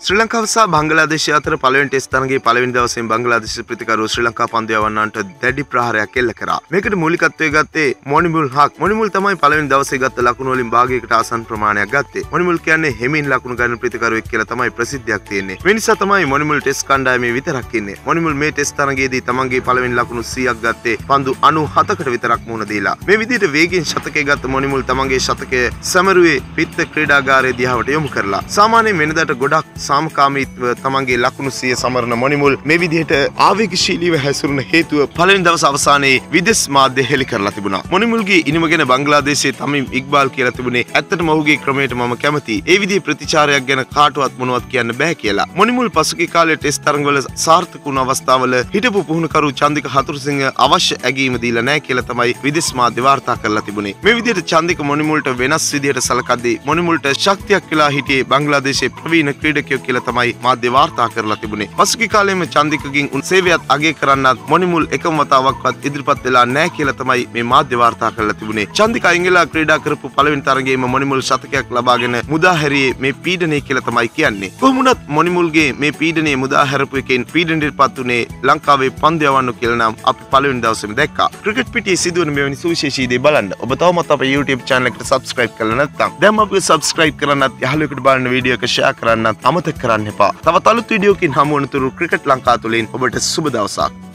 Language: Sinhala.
ශ්‍රී ලංකාව සහ බංගලාදේශය අතර පළවෙනි ටෙස්ට් තරගයේ පළවෙනි දවසේ බංගලාදේශ ප්‍රතිකරුවෝ ශ්‍රී ලංකා පන්දු යවන්නන්ට දැඩි ප්‍රහාරයක් එල්ල කරා. මේකට මූලිකත්වයේ ගත්තේ මොනිමුල් හක්. මොනිමුල් තමයි පළවෙනි දවසේ ගත්ත ලකුණු වලින් භාගයකට ආසන්න ප්‍රමාණයක් ගත්තේ. මොනිමුල් කියන්නේ හෙමින් ලකුණු ගන්න ප්‍රතිකරුවෙක් කියලා තමයි ප්‍රසිද්ධියක් තියෙන්නේ. මේ නිසා තමයි මොනිමුල් ටෙස්ට් කණ්ඩායමේ විතරක් ඉන්නේ. මොනිමුල් මේ ටෙස්ට් තරගයේදී තමන්ගේ පළවෙනි ලකුණු 100ක් ගත්තේ පන්දු 97කට විතරක් මුහුණ දීලා. මේ විදිහට වේගයෙන් ශතකය ගත්ත මොනිමුල් තමන්ගේ ශතකය සමරුවේ පිත්ත ක්‍රීඩාගාරයේ දිහාවට යොමු කරලා. සාමාන්‍යයෙන් වෙනදාට ගොඩක් සාමකාමීත්ව තමන්ගේ ලකුණු 100 සමරන මොනිමුල් මේ විදිහට ආවේගශීලීව හැසිරුණ හේතුව පළවෙනි දවස් අවසානයේ විදේශ මාධ්‍ය හෙළි කරලා තිබුණා. මොනිමුල්ගේ ඉනිම ගැන බංග්ලාදේශයේ තමීම් ඉක්බාල් කියලා තිබුණේ ඇත්තටම ඔහුගේ ක්‍රමයට මම කැමතියි. ඒ විදිහේ ප්‍රතිචාරයක් ගැන කාටවත් මොනවත් කියන්න බෑ කියලා. මොනිමුල් පසුගිය කාලේ ටෙස්ට් තරඟවල සාර්ථක වුණ අවස්ථාවල හිටපු පුහුණුකරු චන්දික හතුරුසිංහ අවශ්‍ය ඇගීම දීලා නැහැ කියලා තමයි විදේශ මාධ්‍ය වාර්තා කරලා තිබුණේ. මේ විදිහට චන්දික මොනිමුල්ට වෙනස් විදිහට සලකද්දී මොනිමුල්ට ශක්තියක් කියලා හිටියේ බංග්ලාදේශයේ ප්‍රවීණ ක්‍රීඩකයෙක් කියලා තමයි මාධ්‍ය වාර්තා කරලා තිබුණේ. පසුගිය කාලෙම චන්දිකගෙන් සේවයත් අගය කරන්නත් මොනිමුල් එකම වතාවක්වත් ඉදිරිපත් වෙලා නැහැ කියලා තමයි මේ මාධ්‍ය වාර්තා කරලා තිබුණේ. චන්දික අයිංගලා ක්‍රීඩා කරපු පළවෙනි තරගයේම මොනිමුල් ශතකයක් ලබාගෙන මුදා හැරියේ මේ පීඩනය කියලා තමයි කියන්නේ. කොහොම වුණත් මොනිමුල්ගේ මේ පීඩනයේ මුදා හැරපු එකෙන් පීඩනයටපත් උනේ ලංකාවේ පන්දු යවන්න කියලා නම් අපි පළවෙනි දවසේම දැක්කා. ක්‍රිකට් පිටියේ සිදුවන මෙවැනි සුවිශේෂී දේ බලන්න ඔබ තවමත් අපේ YouTube channel එකට subscribe කරලා නැත්නම් දැන්ම අපිව subscribe කරන්නත් යහළුවෙකුට බලන්න වීඩියෝ එක share කරන්නත් අමතක කරන්න එපා. තවත් අලුත් වීඩියෝකින් හමු වනතුරු ක්‍රිකට් ලංකාව තුලින් ඔබට සුබ දවසක්.